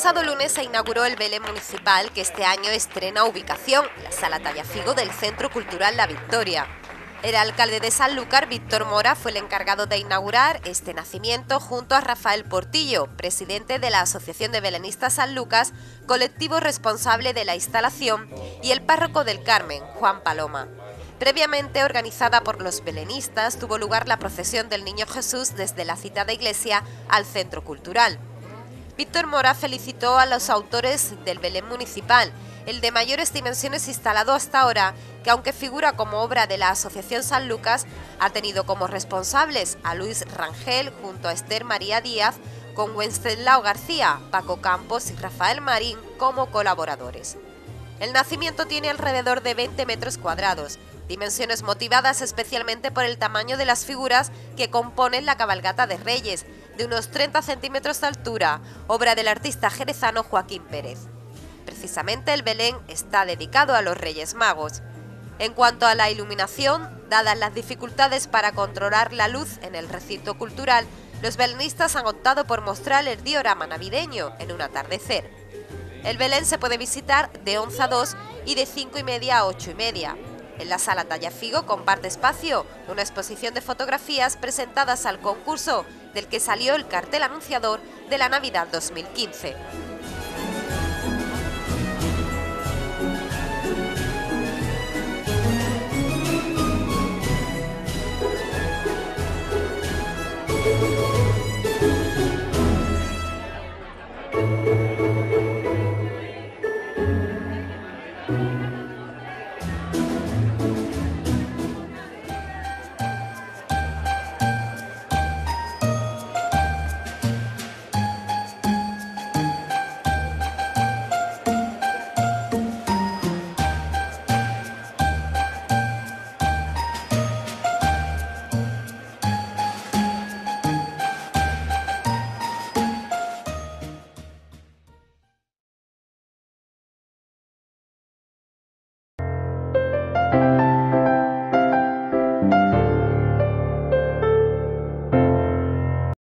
pasado lunes se inauguró el Belén municipal, que este año estrena ubicación, la Sala Tallafigo del Centro Cultural La Victoria. El alcalde de Sanlúcar, Víctor Mora, fue el encargado de inaugurar este nacimiento junto a Rafael Portillo, presidente de la Asociación de Belenistas San Lucas, colectivo responsable de la instalación, y el párroco del Carmen, Juan Paloma. Previamente organizada por los belenistas, tuvo lugar la procesión del Niño Jesús desde la citada iglesia al Centro Cultural. Víctor Mora felicitó a los autores del Belén municipal, el de mayores dimensiones instalado hasta ahora, que aunque figura como obra de la Asociación San Lucas, ha tenido como responsables a Luis Rangel junto a Esther María Díaz, con Wenceslao García, Paco Campos y Rafael Marín como colaboradores. El nacimiento tiene alrededor de 20 metros cuadrados, dimensiones motivadas especialmente por el tamaño de las figuras que componen la cabalgata de Reyes, de unos 30 centímetros de altura, obra del artista jerezano Joaquín Pérez. Precisamente el Belén está dedicado a los Reyes Magos. En cuanto a la iluminación, dadas las dificultades para controlar la luz en el recinto cultural, los belenistas han optado por mostrar el diorama navideño en un atardecer. El Belén se puede visitar de 11 a 2 y de 5:30 a 8:30. En la Sala Tallafigo comparte espacio una exposición de fotografías presentadas al concurso del que salió el cartel anunciador de la Navidad 2015.